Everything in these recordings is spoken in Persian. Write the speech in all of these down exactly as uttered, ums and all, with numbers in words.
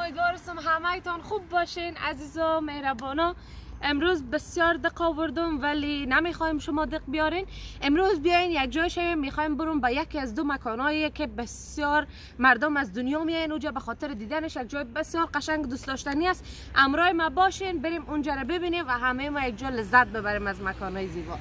امیدوارم همه‌تان خوب باشین عزیزا مهربانا. امروز بسیار دق آوردم ولی نمیخوایم شما دق بیارین. امروز بیاین یک جای شویم، میخوایم بریم به یکی از دو مکانایی که بسیار مردم از دنیا میاین اونجا به خاطر دیدنش. یک جای بسیار قشنگ دوست داشتنی است. همراه ما باشین بریم اونجا رو ببینیم و همه ما یک جا لذت ببریم از مکانهای زیبا.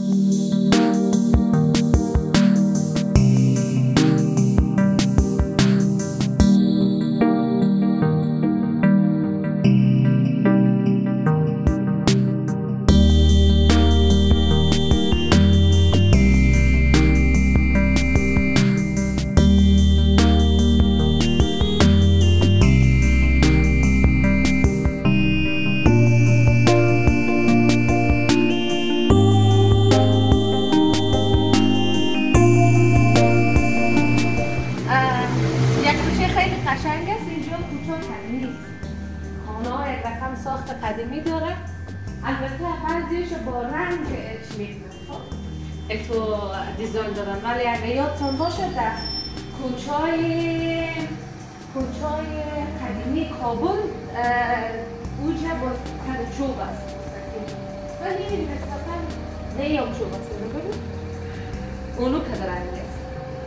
ساخت قدیمی داره، البته بعضیش با رنگ چمیک تو دیزاین دارن، ولی اگه یادتون باشه در کوچای کوچای قدیمی کابل اوجه با سر چوب است ولی این نسبتا نیم چوب است. ببینید اونو که رنگ است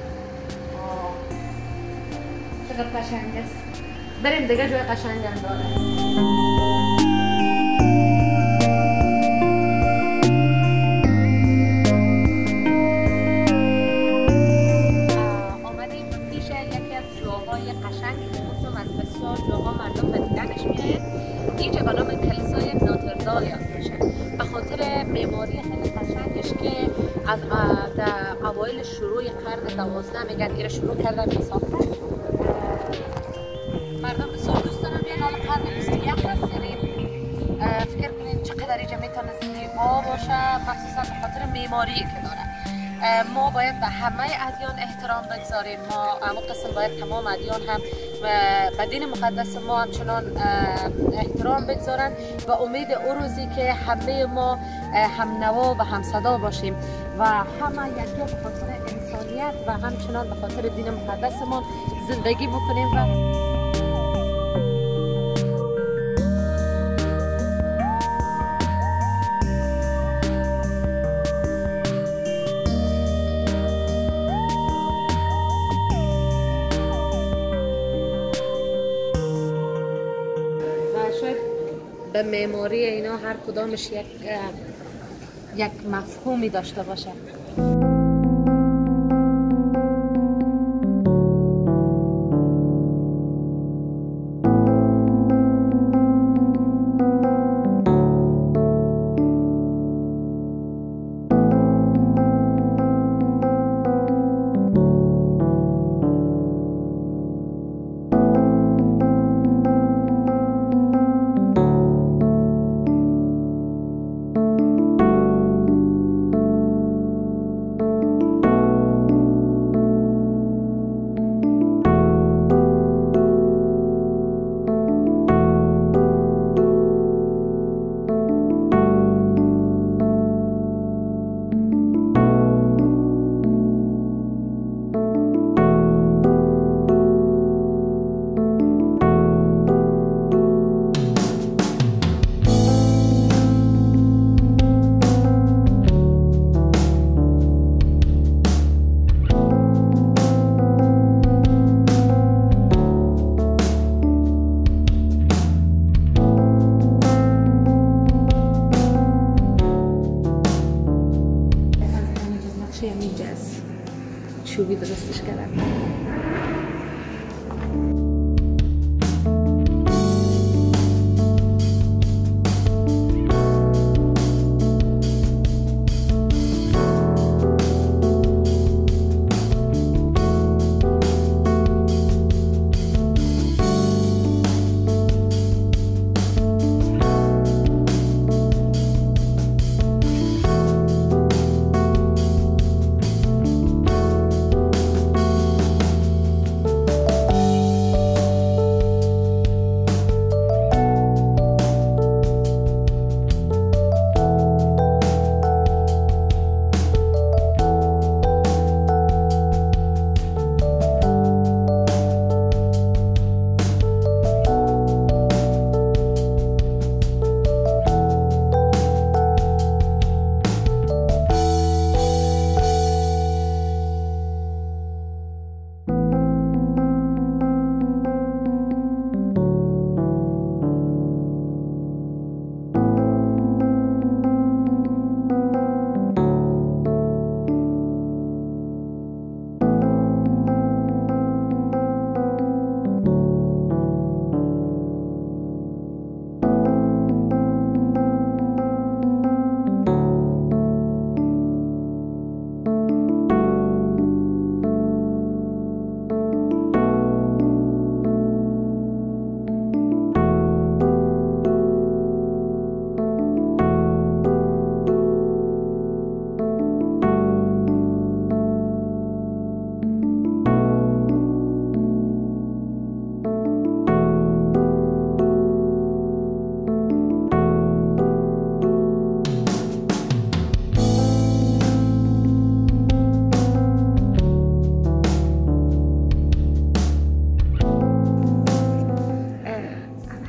چقدر قشنگ است. بریم دیگه جای قشنگ هم داره. اینجا به نام کلیسای نوتردام میشه به خاطر معماری خیلی قشنگش که از در اوایل شروع قرن دوازده میگن ایره شروع کردن به ساختن. مردم بسیار دوست دارن بیان. حالا قرن بیست و یک هست، یعنی فکر کنید چقدر اینجا میتونه زیبا باشه، مخصوصا به خاطر معماری که داره. ما باید به همه ادیان احترام بگذاریم. ما اما قسم باید تمام ادیان هم به دین مقدس ما همچنان احترام بگذارن و امید او روزی که همه ما هم نوا و هم صدا باشیم و همه یکجا به خاطر انسانیت و همچنان به خاطر دین مقدس ما زندگی بکنیم. و به معماری اینا هر کدامش یک یک مفهومی داشته باشه.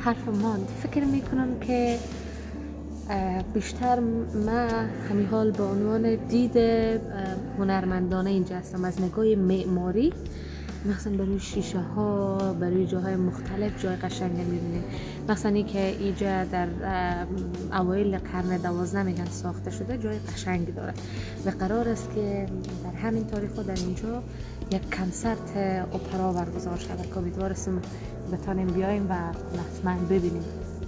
حرف ماند. فکر میکنم که بیشتر ما همین حال به عنوان دید هنرمندانه اینجا هستم، از نگاه معماری مثلا برای شیشه ها، برای جاهای مختلف جای قشنگ میبینیم. مثلا این که اینجا در اوایل قرن دوازده میگن ساخته شده، جای قشنگی داره و قرار است که در همین تاریخ در اینجا یک کنسرت اپرا برگزار شود که امیدوارم بتونیم بیایم و حتما ببینیم.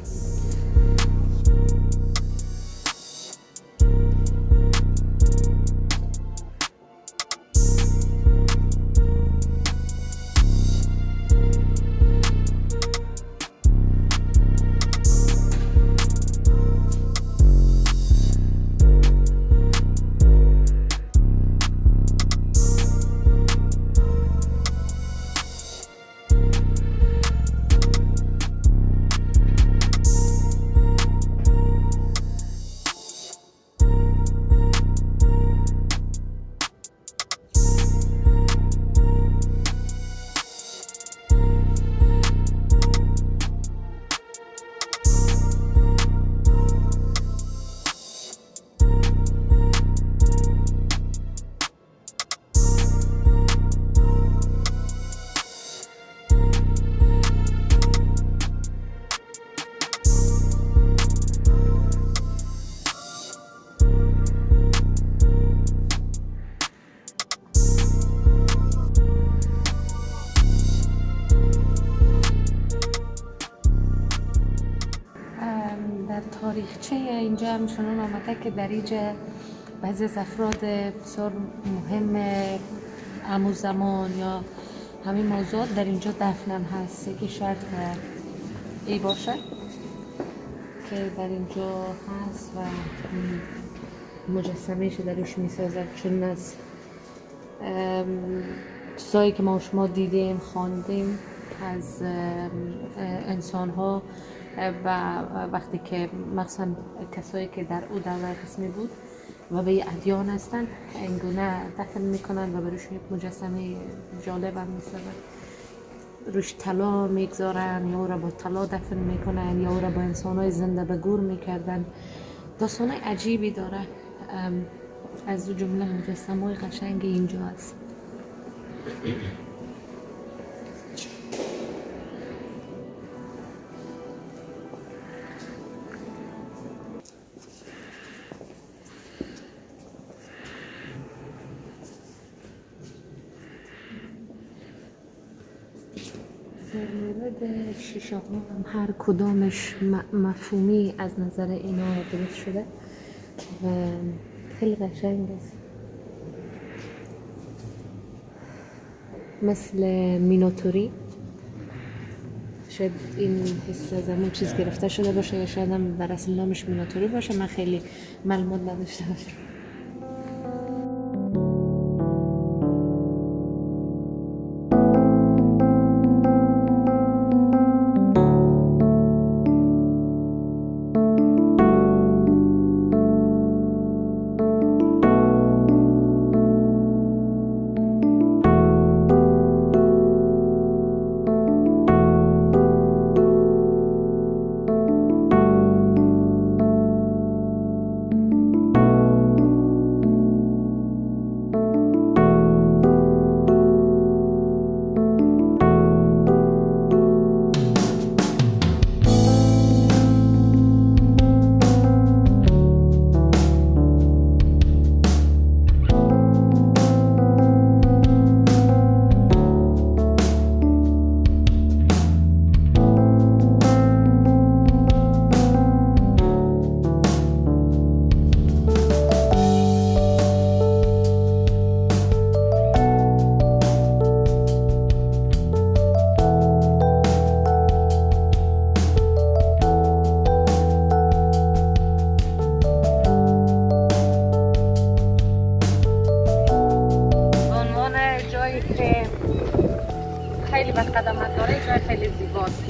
تاریخچه اینجا هم چنان آمده که در اینجا بعضی از افراد بسیار مهم همون زمان یا همین موضوعات در اینجا دفنم هست. یکی شاید ای باشه که در اینجا هست و مجسمه‌اش درش میسازد، چون از چیزایی که ما شما دیدیم خواندیم از انسان ها و وقتی که مثلا کسایی که در او دوره قسمی بود و به ادیان هستن اینگونه دفن میکنن و بروش یک مجسمه جالب هم میسازن، روش طلا میگذارن یا او را با طلا دفن میکنن یا او را با انسانای زنده به گور میکردن. داستانای عجیبی داره، از جمله مجسمه های قشنگ اینجا هست. مورد شیشه ها هم هر کدامش مفهومی از نظر اینا درست شده و خیلی قشنگ است، مثل میناتوری. شاید این حس از همون چیز گرفته شده باشه یا شاید هم بر اصل نامش میناتوری باشه، من خیلی معلومات نداشته باشم. خیلی بد قدمت داره، جای خیلی زیباست.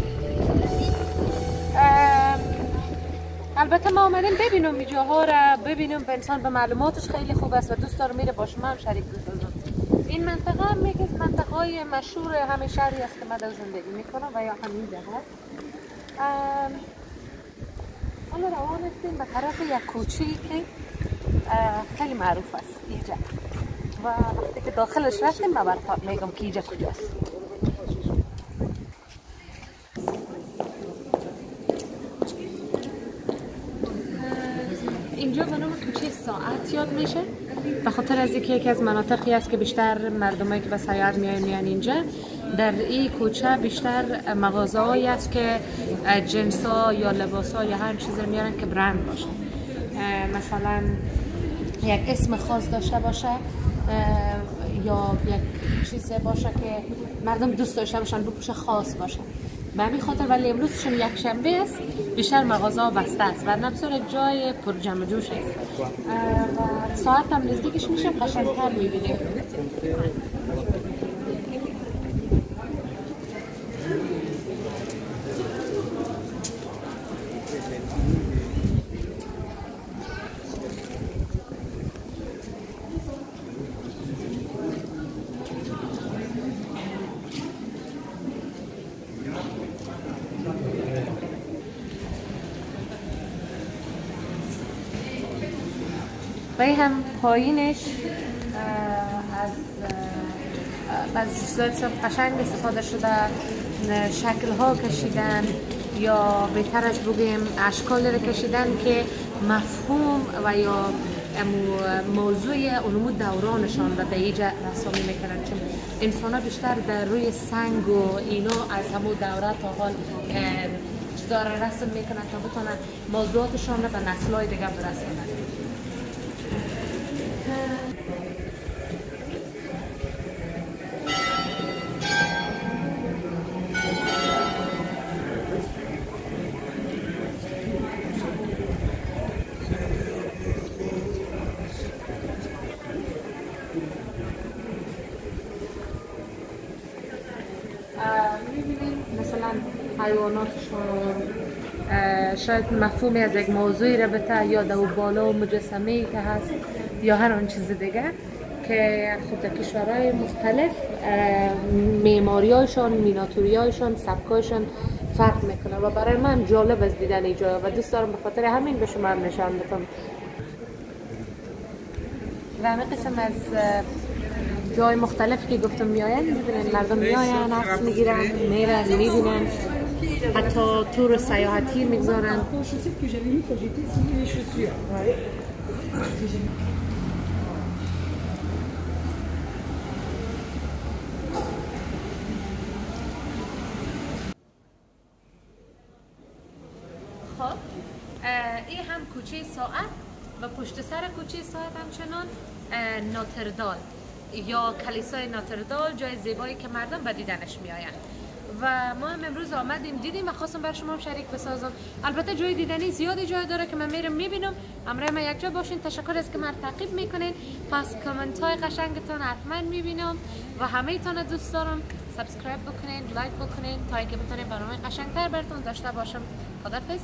البته ما آمدیم ببینم این جاها را، ببینم به انسان به معلوماتش خیلی خوب است و دوست دارم میره با شما هم شریک بسازم. این منطقه هم یکی از منطقه های مشهور همه شهری است که من در زندگی میکنم و یا همین جهت حالا روان هستیم به طرف یک کوچه‌ای که خیلی معروف است اینجا و وقتی که داخلش رفتیم من برات میگم که اینجا کجاست. اینجا به نام کوچه ساعت یاد میشه به خاطر از اینکه یکی از مناطقی است که بیشتر مردمایی که به سیاحت میان میان اینجا. در این کوچه بیشتر مغازه‌هایی است که جنس‌ها یا لباس‌ها یا هر چیزی میارن که برند باشه، مثلا یک اسم خاص داشته باشه یا یک چیزی باشه که مردم دوست داشته باشن بپوشه خاص باشه. به همین خاطر ولی امروز چون یک شنبه است بیشتر مغازه‌ها بسته است و نبسر یک جای پر جمع جوش است و ساعت هم نزدیکش میشه قشنگتر میبینیم. و هم پایینش از از چیزای قشنگ استفاده شده، شکل ها کشیدن یا بهتر از بگیم اشکال رو کشیدن که مفهوم و یا موضوع علوم دورانشان و به اینجا رسامی میکنن، چون انسان ها بیشتر در روی سنگ و اینا از همون دوره تا حال چیزا رو رسم میکنن تا بتونن موضوعاتشان رو به نسل‌های دیگه برسونن. می‌بینیم مثلا حیواناتشون شاید مفهومی از یک موضوعی رو بته یا دو بالا و مجسمه‌ای که هست یا هر آن چیز دیگه که خود در کشورهای مختلف معماری‌هایشان، میناتوری‌هایشان، سبک‌هایشان فرق میکنه و برای من جالب است دیدن این جا و دوست دارم به خاطر همین به شما هم نشان بدم. و همه قسم از جای مختلفی که گفتم میاین میبینن، مردم میاین عکس میگیرن، میرن میبینن، حتی تور سیاحتی میگذارن. خب این هم کوچه ساعت و پشت سر کوچه ساعت همچنان نوتردام یا کلیسای نوتردام، جای زیبایی که مردم به دیدنش میآیند و ما هم امروز آمدیم دیدیم و خواستم بر شما هم شریک بسازم. البته جای دیدنی زیادی جای داره که من میرم میبینم. همراه ما یک جا باشین. تشکر است که من تعقیب میکنین. پس کامنت های قشنگتون حتما میبینم و همه تان دوست دارم سابسکرایب بکنین، لایک بکنین تا اینکه بتونین برنامه قشنگتر براتون داشته باشم. خداحافظ.